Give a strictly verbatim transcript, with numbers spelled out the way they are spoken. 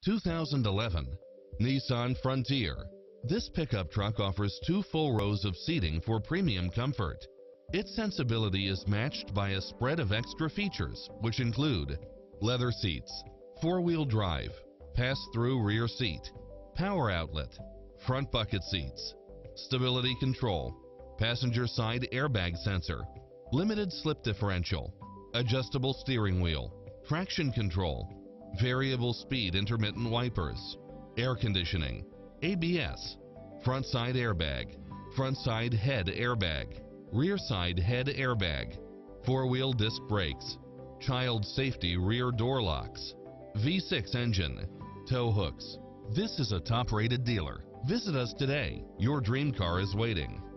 two thousand eleven Nissan Frontier. This pickup truck offers two full rows of seating for premium comfort. Its sensibility is matched by a spread of extra features, which include leather seats, four-wheel drive, pass-through rear seat, power outlet, front bucket seats, stability control, passenger side airbag sensor, limited slip differential, adjustable steering wheel, traction control, variable speed intermittent wipers, air conditioning, A B S, front side airbag, front side head airbag, rear side head airbag, four-wheel disc brakes, child safety rear door locks, V six engine, tow hooks. This is a top-rated dealer. Visit us today. Your dream car is waiting.